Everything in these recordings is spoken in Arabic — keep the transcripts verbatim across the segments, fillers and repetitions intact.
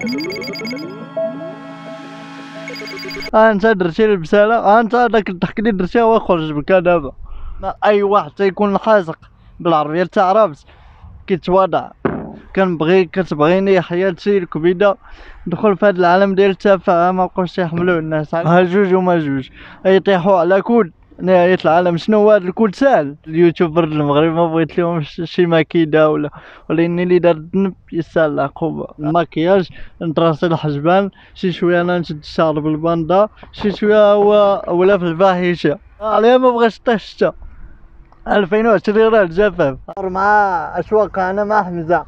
انت درتي البسالة، انت داك الضحك اللي درتي هو خرج بك دابا. اي واحد تيكون حازق بالعربية تاع رابس كيتواضع، كنبغي كتبغيني حياتي الكبيدة ندخل في هذا العالم ديال التفاهة، ما بقاوش يحملوا الناس ها جوج وما جوج يطيحوا على كود نهاية العالم. شنو هو هذا الكود ساهل؟ اليوتيوبر المغرب ما بغيت لهم شي ماكيدة ولا ولا اني اللي دار الذنب يستاهل العقوبة. الماكياج نطراسي الحجبان، شي شوية انا نشد الشعر بالباندا، شي شوية هو ولا في الفاحشة عليها ما بغاش طيح الشتا. ألفين وعشرين راه الجفاف مع أشواق أنا مع حمزة.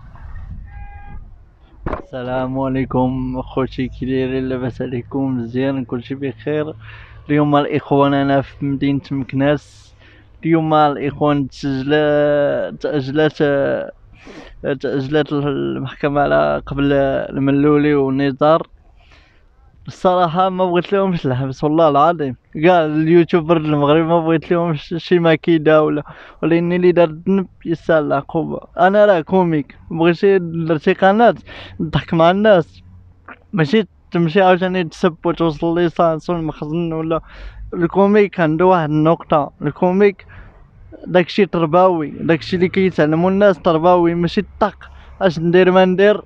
السلام عليكم خوتي، كي دايرين؟ لاباس عليكم؟ مزيان كلشي بخير. اليوم الاخوان انا في مدينة مكناس. اليوم الاخوان تسجلات تأجلات تأجلات المحكمة على قبل الملولي والنزار. الصراحة ما بغيت لهمش الحبس والله العظيم، كاع اليوتيوبر المغرب ما بغيت لهمش شي ماكيدة ولا ولا اني اللي دار الذنب يستاهل العقوبة. انا راه كوميك، بغيتي درتي قناة نضحك مع الناس، ماشي تمشي عاوتاني تسب وتوصل ليسانس والمخزن. ولا الكوميك عنده واحد النقطة، الكوميك داكشي تربوي، داكشي اللي كيتعلمو الناس تربوي، ماشي الطق اش ندير ما ندير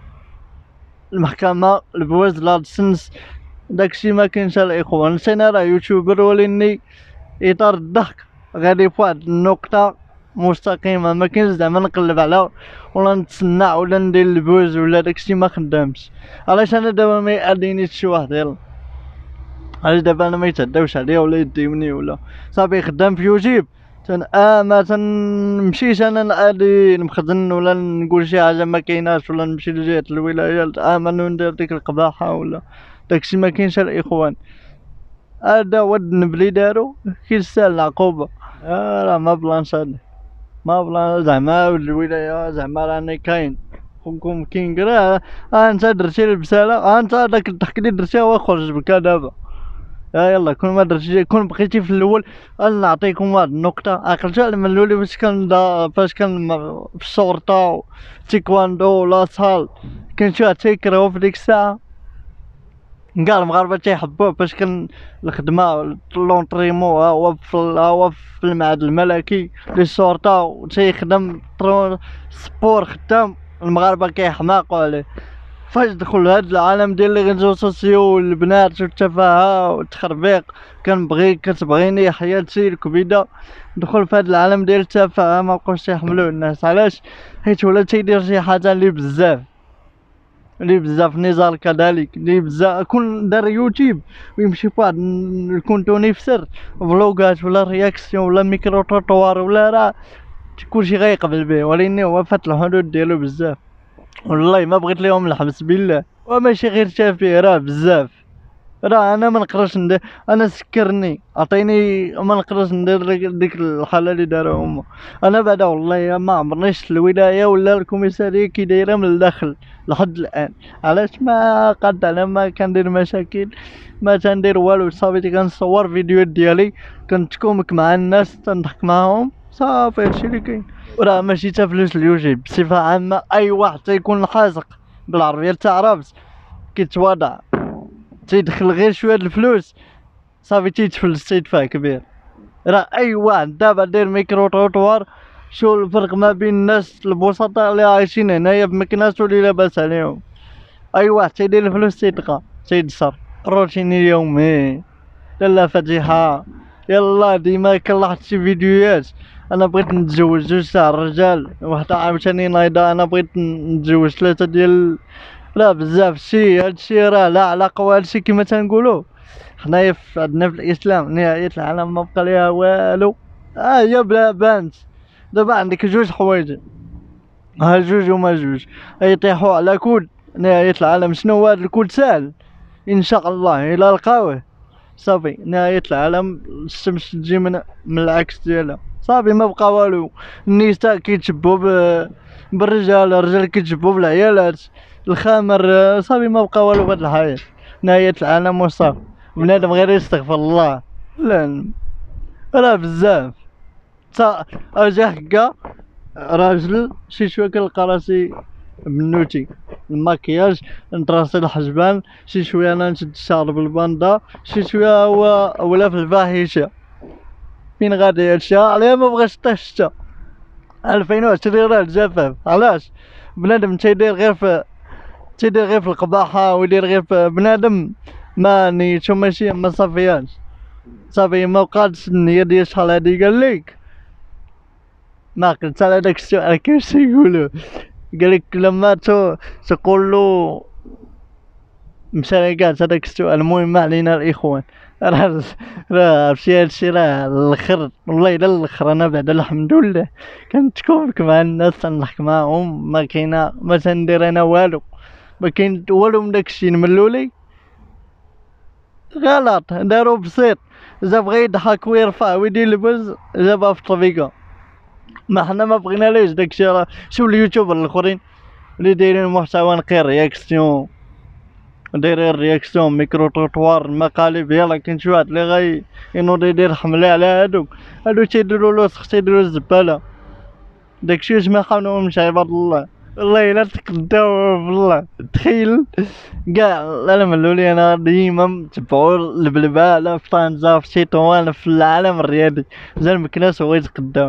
المحكمة البواز لادسنس داكشي ما كاينش. الاخوان نسينا راه يوتيوبر ولاني اطار الضحك غادي فواحد النقطة مستقيمة، ما كاينش زعما نقلب على ولا نتصنع ولا ندير البوز ولا داكشي ما خدامش. علاش انا دابا ما يأذينيش شي واحد؟ يلا علاش دابا انا ما يتعداوش عليا ولا يديوني ولا صافي خدام في يوتيوب تن اه ما تنمشيش انا نادي المخزن ولا نقول شي حاجه ما كايناش ولا نمشي لجهه الولايات امن وندير ديك القباحه ولا داكشي ما كاينش. الاخوان هذا هو الذنب اللي دارو كيستاهل العقوبه. اه راه ما بلانش هذا، ما بلان زعما الولايه زعما راني كاين خوكم كينغ راه انت درتي البساله، انت داك الضحك اللي درتي هو خرج بك دابا. اه يلا كون ما درتي كون بقيتي في الاول نعطيكم واحد النقطه. عقلتو على الملولي فاش كان فاش كان في الشرطه تيكواندو لا صال كان شي واحد تيكرهو في ديك الساعه، كاع المغاربه تيحبوه فاش كان الخدمه لونطريمو ها هو في هو في المعهد الملكي للشرطه وتيخدم سبور خدام، المغاربه كيحماقوا عليه. فاش دخل هاد العالم ديال لي ريزو سوسيو والبنات والتفاهة والتخربيق، كنبغي كتبغيني حياتي الكبيدة ندخل في هاد العالم ديال التفاهة، ما بقاوش يحملوا الناس. علاش؟ حيت ولا تيدير شي حاجة اللي بزاف اللي بزاف نزار كذلك اللي بزاف كون دار يوتيوب ويمشي فواحد الكونتوني في سر فلوغات ولا رياكسيون ولا ميكرو تروطوار ولا راه كلشي غيقبل به، ولكن هو فات الحدود ديالو بزاف. والله ما بغيت لهم الحبس بالله، وماشي غير تافه راه بزاف. راه انا ما نقدرش ندير، انا سكرني عطيني ما نقدرش ندير ديك الحاله اللي داروها هما. انا بعدا والله ما عمرني شفت الولايه ولا الكوميساريه كي دايره من الداخل لحد الان. علاش؟ ما قاد انا ما كندير مشاكل، ما تندير والو، صافي كنصور فيديوهات ديالي كنتكومك مع الناس تنضحك معاهم صافي هادشي اللي كاين. وراه ماشي تا فلوس اليوتيوب بصفه عامه، اي واحد تيكون حازق بالعربيه تاع رابس كيتواضع تيدخل غير شويه الفلوس صافي تيتفلس تيدفع كبير. راه اي واحد دابا داير ميكرو تروطوار، شو الفرق ما بين الناس البسطاء اللي عايشين هنايا في مكناس واللي لاباس عليهم؟ اي واحد تيدير الفلوس تيتلقى تيدسر روتيني اليومي لاله فاتحه. يلا ديما كنلاحظ شي فيديوهات، انا بغيت نتزوج جوج تاع الرجال وحده عاوتاني نايضه، انا بغيت نتزوج ثلاثه ديال لا بزاف شي. هادشي راه لا علاقه وهادشي كيما تنقولوا حنايا في عندنا في الاسلام نهايه العالم ما بقى ليها والو. ها هي بلا بانت دابا عندك جوج حوايج، ها جوج وما جوج يطيحوا على كود نهايه العالم. شنو هو هذا الكود؟ ساهل ان شاء الله الا لقاوه صافي نهايه العالم. الشمس تجي من من العكس ديالها صافي ما بقى والو. النساء كيتشبوا ب... بالرجال، الرجال كيتشبوا بالعيالات، الخمر صافي ما بقى والو بهاد الحياة. نهاية العالم وصافي بنادم غير يستغفر الله. لا راه بزاف تا اجي هكا راجل شي شويه كنلقى راسي بنوتي الماكياج، نطراسي الحجبان، شي شويه انا نشد الشعر بالباندا، شي شويه هو ولا في الفاحشه. فين غادي هادشي؟ علاه ما بغاش طيح الشتا. ألفين وعشرين راه الجفاف، علاش بنادم تيدير غير في تيدير غير في القباحه ويدير غير في بنادم ما نيتو ماشي ما صافياش صافي ما بقاتش النية ديال شحال هادي قالك ما قلت على داك السؤال كيفاش تيقولو قالك لما تو تقولو مشى لكاع هذاك السؤال. المهم ما علينا الاخوان، راه راه مشي هادشي راه الاخر والله الا الاخر. انا بعد الحمد لله كنتكوفك مع الناس تنضحك معاهم، ما كاينه ما تندير انا والو، ما كاين والو من داكشي نملولي غلط دارو بسيط. اذا بغا يضحك ويرفع ويدير البوز جابها في الطبيقه، ما حنا ما بغينا ليش داكشي. راه شوف اليوتيوبر الاخرين اللي دايرين محتوى نقي رياكسيون دايرين رياكسيون ميكرو طوطوار المقالب، يلا كاين شي واحد اللي غاي ينوض يدير حمله على هادوك هادو تيديرو الوسخ تيديرو الزباله. داكشي واش ما خانوهمش عباد الله، والله الا تقداو بالله. تخيل كاع لا ملولي انا ديما نتبعو البلباله في طنجة في تطوان في العالم الرياضي جا المكناس هو يتقداو.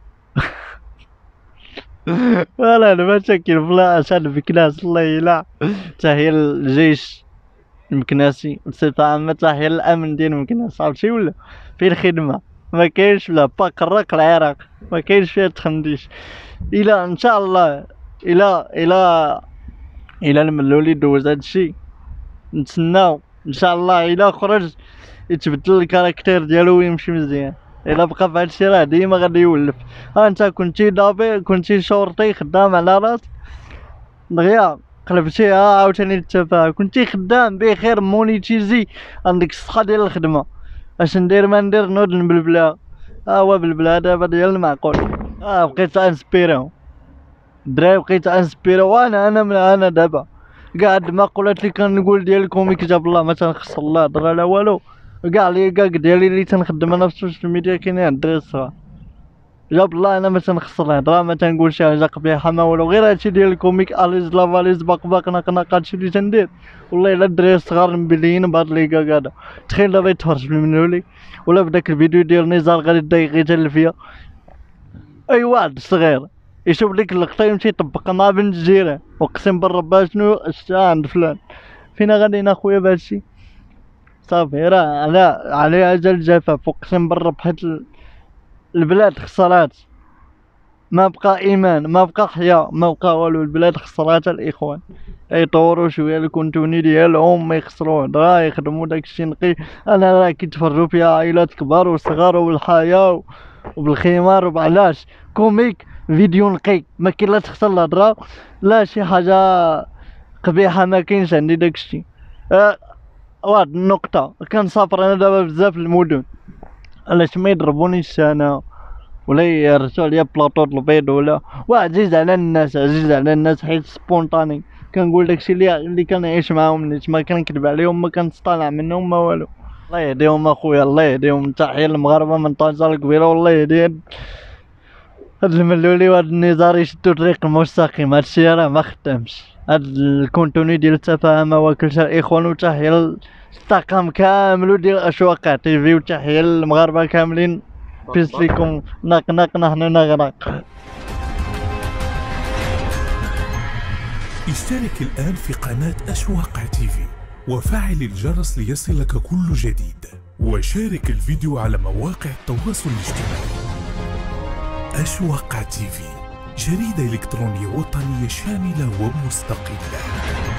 ولا المشاكل بلا عشان المكناس الله الا تحية الجيش المكناسي بصفة عامة، تحية الأمن ديال المكناس عرفتي ولا في الخدمة ما كاينش بلا باك الرق العراق ما كاينش فيها تخنديش. الى ان شاء الله الى الى الى الملولي دوز هادشي نتسناو ان شاء الله الى خرج يتبدل الكاركتير ديالو ويمشي مزيان. الا بقى في هادشي راه ديما غادي يولف. ها انت كنتي دابي كنتي شورطي خدام على راسك دغيا قلبتيها عاوتاني التفاهه، كنتي خدام بخير مونيتيزي عندك الصحه ديال الخدمه. اش ندير ما ندير نوض نبلبلها. ها هو بلبلها دابا ديال المعقول. اه بقيت انسبيريو الدراري بقيت انسبيريو. وانا انا انا دابا كاع هاد المقولات اللي كنقول ديال الكوميك جاب الله ما تنخص الله هضره لا والو. كاع لي كاع ديالي اللي تنخدم انا في السوشيال ميديا كاينين عند الدراري الصغار جاب الله. انا ما تنخسر الهضره ما تنقول شي حاجه قبيحه ما والو، غير هادشي ديال الكوميك اليز لافاليز باق باق ناق ناق هادشي اللي تندير. والله الا الدراري الصغار مبليين بهاد ليكا كاع. تخيل دابا يتفرج في المنولي ولا في داك الفيديو ديال نزار غادي يضيق يتهل فيا اي واحد صغير يشوف ديك اللقطه يمشي يطبقها مع بنت الجيران اقسم بالرب شنو شتا عند فلان. فينا غاديين اخويا بهادشي صافي راه على على اجل الجفاف اقسم بالرب حيت البلاد خسرات ما بقى ايمان ما بقى حياة ما بقى والو. البلاد خسرات الاخوان يطوروا شويه الكونتوني ديالهم ما يخسروا هضره يخدموا داكشي نقي. انا راه كيتفرجوا فيها عائلات كبار وصغار وبالحياه وبالخمار وبعلاش كوميك فيديو نقي ما كاين لا تخسر الهضره لا شي حاجه قبيحه ما كاينش عندي داكشي. أه واحد النقطه كنسافر انا دابا بزاف المدن علاش ما يضربونيش انا ولا يرسوا عليا بلاطو البيض ولا وعزيز على الناس عزيز على الناس حيت سبونطاني كنقول داكشي اللي اللي كنعيش معاهم نيت ما كنكذب عليهم ما كنصطالع منهم ما والو. الله يهديهم اخويا الله يهديهم. تحية المغاربه من طنجة الكبيره والله يهدي هاد الملولي وهاد النزار يشدو الطريق المستقيم. هادشي راه ما خدامش هاد الكونتوني ديال التفاهه ما واكلش الاخوان. وتحية الطاقم كامل وديال اشواق تيفي وتحية للمغاربه كاملين بيس فيكم ناق ناق نحن نغرق. اشترك الآن في قناة أشواق تيفي وفعل الجرس ليصلك كل جديد، وشارك الفيديو على مواقع التواصل الاجتماعي. أشواق تيفي جريدة إلكترونية وطنية شاملة ومستقلة.